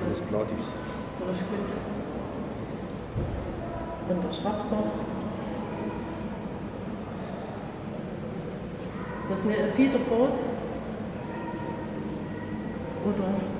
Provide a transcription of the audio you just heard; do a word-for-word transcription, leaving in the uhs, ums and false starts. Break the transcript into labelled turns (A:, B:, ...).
A: das Blatt ist.
B: So ist gut. Und der Schrapser. Ist das nicht ein Fiederboot? Oder?